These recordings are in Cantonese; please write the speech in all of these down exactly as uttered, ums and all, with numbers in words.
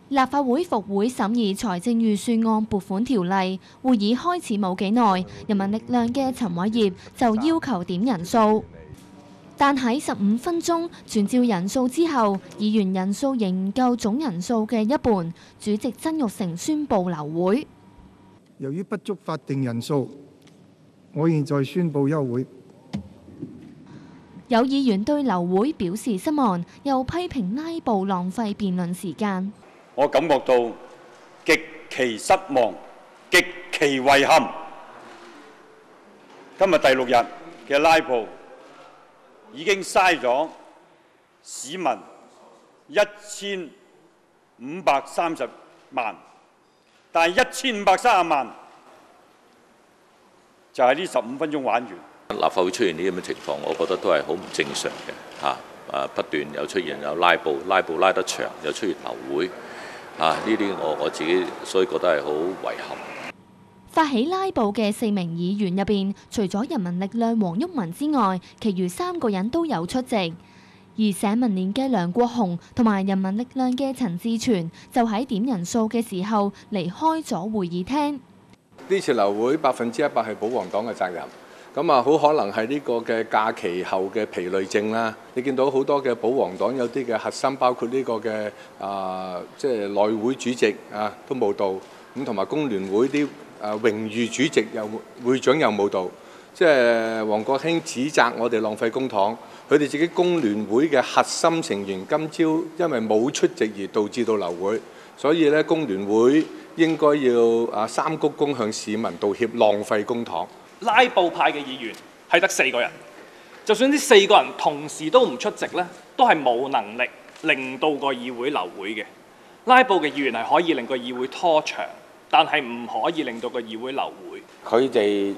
立法會復會審議財政預算案撥款條例，會議開始冇幾耐，人民力量嘅陳偉業就要求點人數，但喺十五分鐘傳召人數之後，議員人數仍唔夠總人數嘅一半，主席曾鈺成宣布流會。 由於不足法定人數，我現在宣布休會。 有議員對流會表示失望，又批評拉布浪費辯論時間。 我感覺到極其失望、極其遺憾。今日第六日嘅拉布已經嘥咗市民一千五百三十萬，但係一千五百三十萬就係呢十五分鐘玩完。 立法會出現呢啲咁嘅情況，我覺得都係好唔正常嘅嚇。啊，不斷有出現有拉布，拉布拉得長，又出現流會，啊呢啲我我自己所以覺得係好遺憾。 發起拉布嘅四名議員入邊，除咗人民力量黃毓民之外，其餘三個人都有出席。而社民連嘅梁國雄同埋人民力量嘅陳志全就喺點人數嘅時候離開咗會議廳。 呢次流會百分之一百係保皇黨嘅責任。咁啊，好可能係呢個嘅假期後嘅疲累症啦。你見到好多嘅保皇黨有啲嘅核心，包括呢個嘅啊，即係內會主席啊都冇到，咁同埋工聯會啲啊榮譽主席又會長又冇到。即係王國興指責我哋浪費公帑，佢哋自己工聯會嘅核心成員今朝因為冇出席而導致到流會，所以咧工聯會應該要啊三鞠躬向市民道歉，浪費公帑。 拉布派嘅議員係得四個人，就算呢四個人同時都唔出席咧，都係冇能力令到個議會流會嘅。拉布嘅議員係可以令個議會拖長，但係唔可以令到個議會流會。 佢哋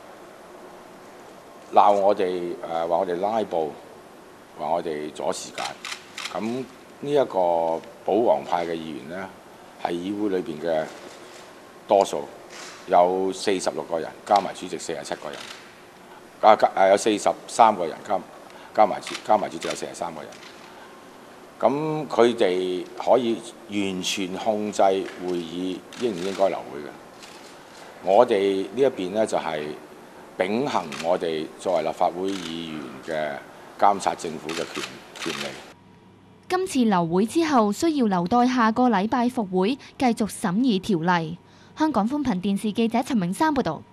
鬧我哋誒話我哋拉布，話我哋阻時間。咁呢一個保皇派嘅議員呢，係議會裏邊嘅多數。有四十六個人，加埋主席四十七個人，啊誒有四十三個人加加埋加埋主席有四十三個人。咁佢哋可以完全控制會議應唔應該流會嘅。我哋呢一邊呢，就係秉行我哋作為立法會議員嘅監察政府嘅權權利。 今次流會之後，需要留待下個禮拜復會繼續審議條例。香港寬頻電視記者陳永山報導。